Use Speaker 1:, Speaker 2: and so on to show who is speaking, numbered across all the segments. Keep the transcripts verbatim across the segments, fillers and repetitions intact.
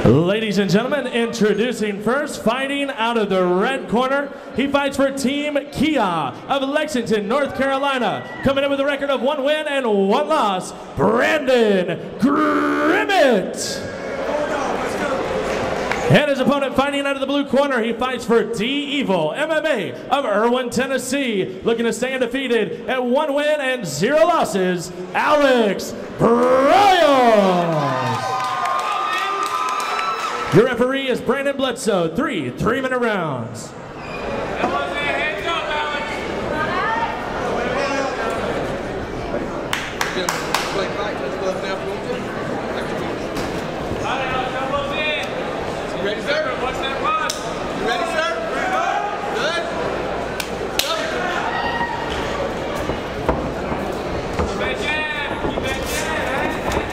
Speaker 1: Ladies and gentlemen, introducing first, fighting out of the red corner, he fights for Team Kia of Lexington, North Carolina. Coming in with a record of one win and one loss, Brandon Grimmett. And his opponent fighting out of the blue corner, he fights for D-Evil M M A of Erwin, Tennessee. Looking to stay undefeated at one win and zero losses, Alex Bryant. Your referee is Brandon Bledsoe. Three three-minute rounds.
Speaker 2: Ready, sir? Watch that run. You ready, sir? Good? Keep that jab. Keep that jab.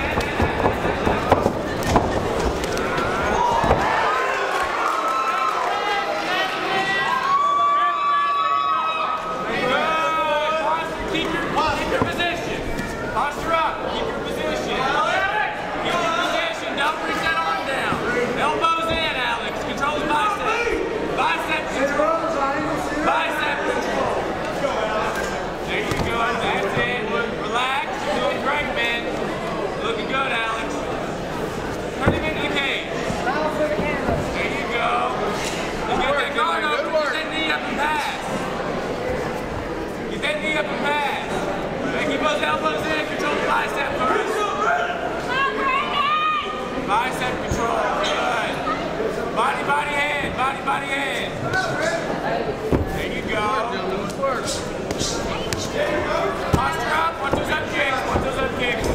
Speaker 2: Keep your, keep your position. Posture up. Keep your position. Keep your position. Don't reach that arm down. Elbows in, Alex. Control the bicep. Bicep control. Bicep control. There you go. That's it. Relax. You're doing great, man. Looking good, Alex. Turn him into the cage. There you go. Let's get that guard up. Get that knee up and pass. Get that knee up and pass. And keep those elbows in. Control the bicep first. Bicep control. Good. Body, body, hand. Body, body, hand. There you go. Posture up. Watch those up kicks. Watch those up kicks.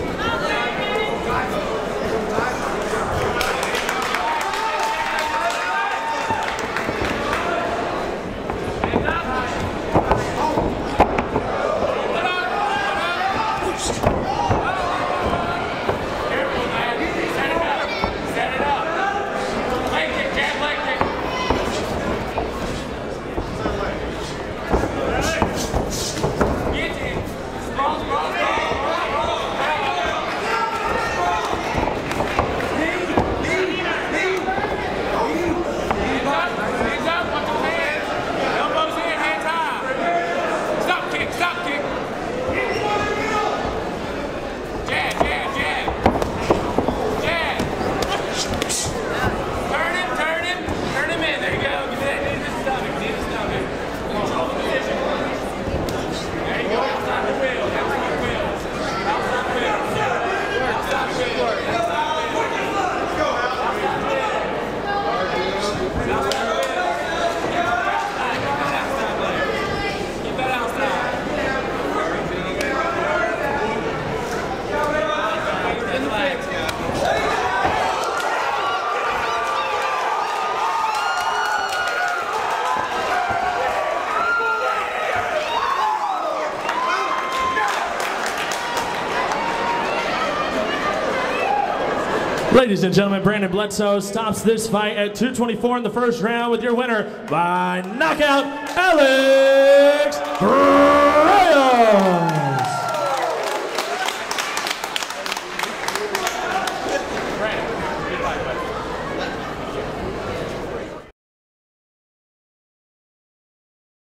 Speaker 1: Ladies and gentlemen, Brandon Bledsoe stops this fight at two twenty-four in the first round with your winner by knockout, Alex Bryant.